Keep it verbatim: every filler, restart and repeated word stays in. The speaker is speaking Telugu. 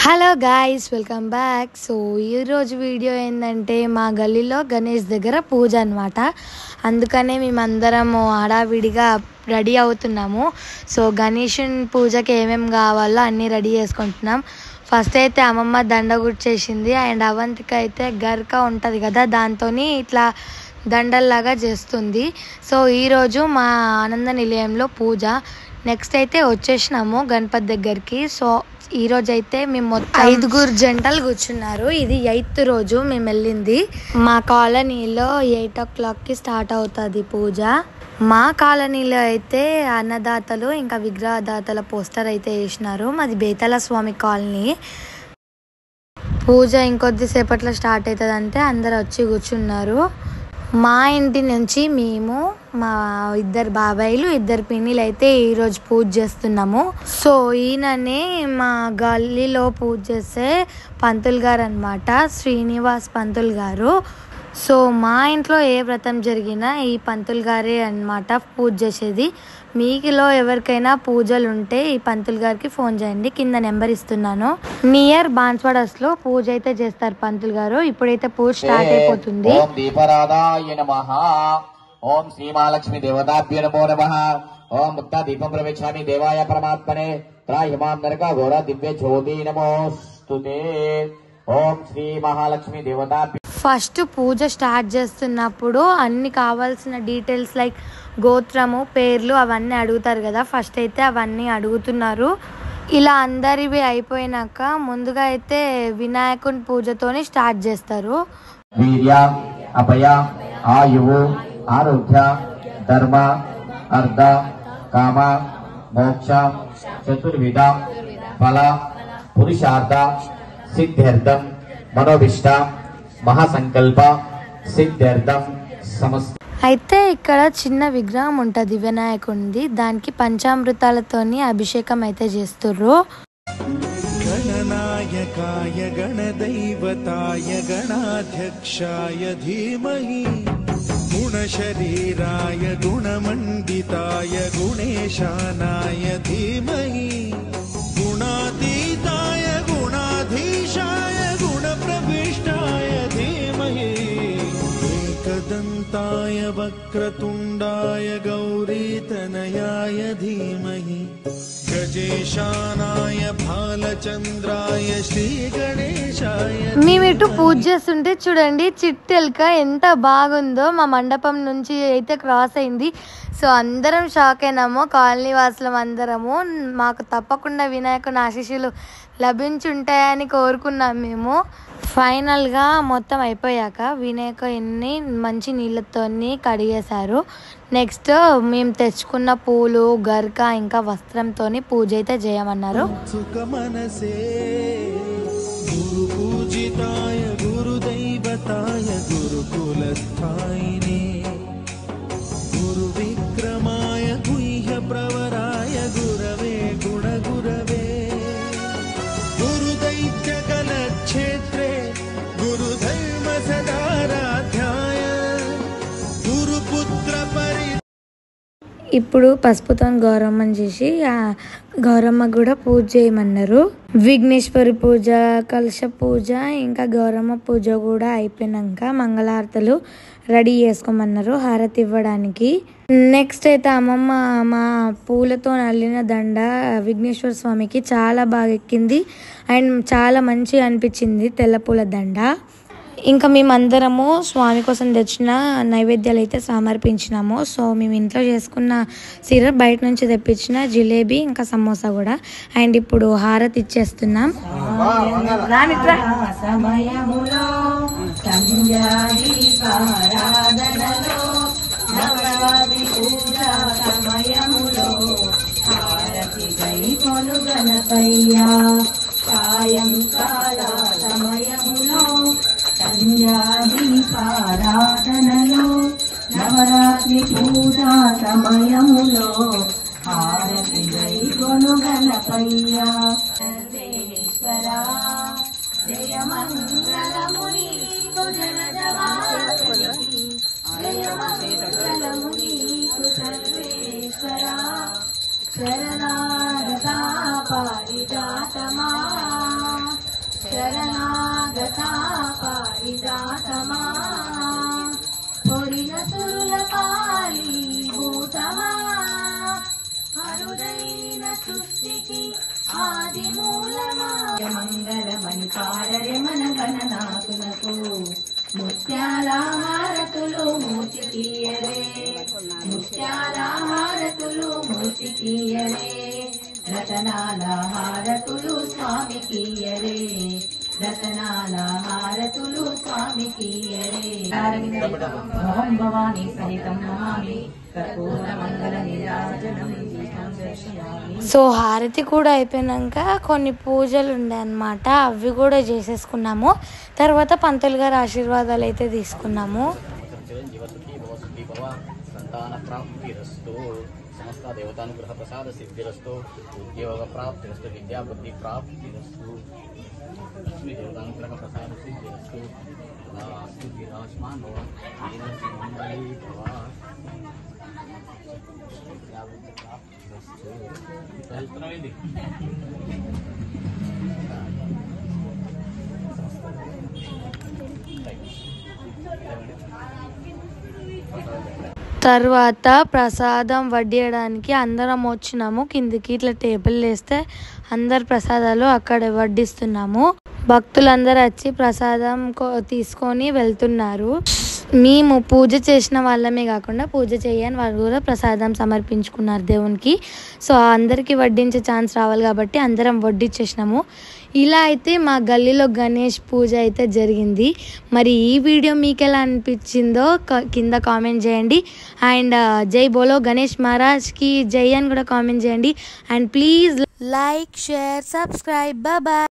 Hello guys, welcome back. So ఈరోజు వీడియో ఏంటంటే మా గల్లీలో గణేష్ దగ్గర పూజ అనమాట. అందుకనే మేమందరం హడావిడిగా రెడీ అవుతున్నాము. సో గణేషుని పూజకి ఏమేమి కావాలో అన్నీ రెడీ చేసుకుంటున్నాం. ఫస్ట్ అయితే అమ్మమ్మ దండ గుర్చేసింది అండ్ అవంతిక అయితే గర్క ఉంటుంది కదా, దాంతో ఇట్లా దండల్లాగా చేస్తుంది. సో ఈరోజు మా ఆనంద నిలయంలో పూజ. నెక్స్ట్ అయితే వచ్చేసినాము గణపతి దగ్గరికి. సో ఈ రోజు అయితే మేము మొత్తం ఐదుగురు జంటలు కూర్చున్నారు. ఇది ఎయిత్ రోజు మేము వెళ్ళింది. మా కాలనీలో ఎయిట్ ఓ క్లాక్కి స్టార్ట్ అవుతుంది పూజ. మా కాలనీలో అయితే అన్నదాతలు ఇంకా విగ్రహదాతల పోస్టర్ అయితే వేసినారు. మాది బేతల స్వామి కాలనీ. పూజ ఇంకొద్దిసేపట్లో స్టార్ట్ అవుతుంది అంటే అందరు వచ్చి కూర్చున్నారు. మా ఇంటి నుంచి మేము మా ఇద్దరు బాబాయిలు ఇద్దరు పిన్నిలు అయితే ఈరోజు పూజ చేస్తున్నాము. సో ఈయననే మా గల్లీలో పూజ చేసే పంతులు గారు అనమాట, శ్రీనివాస్ పంతులు గారు. సో మా ఇంట్లో ఏ వ్రతం జరిగినా ఈ పంతులు గారే అనమాట పూజ చేసేది. మీకులో ఎవరికైనా పూజలు ఉంటే ఈ పంతులు గారికి ఫోన్ చేయండి, కింద నెంబర్ ఇస్తున్నాను. నియర్ బాన్స్వాడస్లో పూజ అయితే చేస్తారు పంతులు గారు. ఇప్పుడైతే పూజ స్టార్ట్ అయిపోతుంది. ఓం దీపరాధాయ నమః, ఓం శ్రీ మహాలక్ష్మి దేవతాభ్యో నమో నమః, ఓం ముక్తా దీపం ప్రవేశామి దేవాయ పరమాత్మనే త్రాహిమాం నరక ఘోర దివ్య జ్యోతి నమోస్తుతే. ఓం శ్రీ మహాలక్ష్మి దేవతాభ్యో. ఫస్ట్ పూజ స్టార్ట్ చేస్తున్నప్పుడు అన్ని కావాల్సిన డీటెయిల్స్ లైక్ గోత్రము, పేర్లు అవన్నీ అడుగుతారు కదా. ఫస్ట్ అయితే అవన్నీ అడుగుతున్నారు. ఇలా అందరివి అయిపోయినాక ముందుగా అయితే వినాయకుని పూజతోని స్టార్ట్ చేస్తారు. వీర్య అభయ ఆయువు ఆరోగ్య ధర్మ అర్ధ కామ మోక్ష చతుర్విధ ఫల పురుషార్థ సిద్ధ్యర్థం మనోభిష్ట మహాసంకల్ప సిద్ధ్యర్థం సమస్త. అయితే ఇక్కడ చిన్న విగ్రహం ఉంటుంది వినాయకుడిది, దానికి పంచామృతాలతోని అభిషేకం అయితే చేస్తుర్రు. గణనాయకాయ గణదైవతాయ గణాధ్యక్షాయ ధీమహి గుణశరీరాయ గుణమండితాయ గుణేశానాయ ధీమహి గుణాతీతాయ గుణాధీశాయ గుణప్రవిష్టాయ ధీమహి ఏకదంతాయ వక్రతుండాయ గౌరీతనయాయ ధీమహి గజేశానాయ బాలచంద్రాయ శ్రీ గణేశాయ. మేము ఇటు పూజ చేస్తుంటే చూడండి చిట్టెల్క ఎంత బాగుందో. మా మండపం నుంచి అయితే క్రాస్ అయింది. సో అందరం షాక్ అయినాము, కాలనీ వాసులం అందరము. మాకు తప్పకుండా వినాయకుని ఆశీస్సులు లభించుంటాయని కోరుకున్నాం మేము. ఫైనల్గా మొత్తం అయిపోయాక వినాయకుడిని మంచి నీళ్ళతో కడిగేశారు. నెక్స్ట్ మేము తెచ్చుకున్న పూలు, గర్క ఇంకా వస్త్రంతో పూజ అయితే చేయమన్నారు. సుఖమనసే గురు పూజితాయ గురుదైవతాయ గురుకులస్థాయినే గురు విక్రమాయ గుహ్య ప్రవరాయ గురవే గుణగురవే గురుదైత్య కలక్షేత్రే గురుధర్మ సదారాధ్యాయ గురుపుత్ర పరి. ఇప్పుడు పసుపుతో గౌరమ్మని చేసి ఆ గౌరమ్మ కూడా పూజ చేయమన్నారు. విఘ్నేశ్వరి పూజ, కలశ పూజ ఇంకా గౌరమ్మ పూజ కూడా అయిపోయినాక మంగళారతులు రెడీ చేసుకోమన్నారు హారతి ఇవ్వడానికి. నెక్స్ట్ అయితే అమ్మమ్మ మా పూలతో అల్లిన దండ విఘ్నేశ్వర స్వామికి చాలా బాగా ఎక్కింది అండ్ చాలా మంచిగా అనిపించింది తెల్ల పూల దండ. ఇంకా మేమందరము స్వామి కోసం తెచ్చిన నైవేద్యాలు అయితే సమర్పించినాము. సో మేము ఇంట్లో చేసుకున్న సిర బయట నుంచి తెప్పించిన జిలేబీ ఇంకా సమోసా కూడా. అండ్ ఇప్పుడు హారతి ఇచ్చేస్తున్నాం. సంధ్యాదీపారాధనలో నవరాత్రి పూజా సమయములో హారతి గైకొను గణపయ్య. సర్వేశ్వర జయ మంగళముని జయ మంగళముని సర్వేశ్వర శరణాగత పారిజాతమా శరణాగతా పారిజాతమా కొరిన సురుల పాలి భూతమా అరుదైన సృష్టికి ఆది మూలమా మంగళమణి పాడరే మన గణనాథులకు ముత్యాల హారతులు మూర్తికీయరే ముత్యాల హారతులు మూర్తికీయరే రతనాల హారతులు స్వామికీయరే రతనాల హారతులు స్వామికీయరే ఓం భవాని సహితం నమామి కర్పూర మంగళ నీరాజనం దీపం దర్శయామి. సో హారతి కూడా అయిపోయినాక కొన్ని పూజలు ఉండే అన్నమాట, అవి కూడా చేసేసుకున్నాము. తర్వాత పంతులు గారి ఆశీర్వాదాలు అయితే తీసుకున్నాము. సంతాన ప్రాప్తిరస్తు సమస్త దేవతానుగ్రహ ప్రసాద సిద్ధిరస్తు ఉద్యోగ ప్రాప్తిరస్తు విద్యా బుద్ధి ప్రాప్తిరస్తు లక్ష్మీ దేవతానుగ్రహ ప్రసాద సిద్ధిరస్తు అస్తు విరాజమానో మంగళీ భవ విద్యా బుద్ధి ప్రాప్తిరస్తు. వెళ్తున్నామేంటి తర్వాత ప్రసాదం వడ్డియడానికి అందరం వచ్చినాము కిందికి. ఇట్లా టేబుల్ వేస్తే అందరు ప్రసాదాలు అక్కడ వడ్డిస్తున్నాము. భక్తులందరూ వచ్చి ప్రసాదం తీసుకొని వెళ్తున్నారు. మేము పూజ చేసిన వాళ్ళమే కాకుండా పూజ చేయని వాళ్ళు కూడా ప్రసాదం సమర్పించుకున్నారు దేవునికి. సో అందరికీ వడ్డించే ఛాన్స్ రావాలి కాబట్టి అందరం వడ్డించేసినాము. ఇలా అయితే మా గల్లీలో గణేష్ పూజ అయితే జరిగింది. మరి ఈ వీడియో మీకు ఎలా అనిపించిందో కింద కామెంట్ చేయండి. అండ్ జై బోలో గణేష్ మహారాజ్కి జై అని కూడా కామెంట్ చేయండి. And please like, share, subscribe. Bye.